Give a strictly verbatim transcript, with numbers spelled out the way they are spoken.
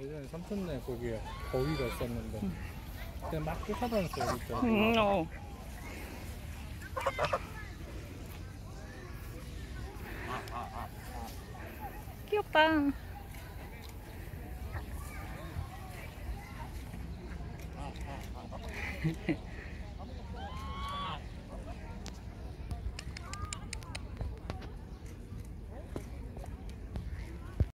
예전에 삼촌네 거기에 거위가 있었는데 그냥 막 쫓아다녔어요 그때. 음, 어. 귀엽다.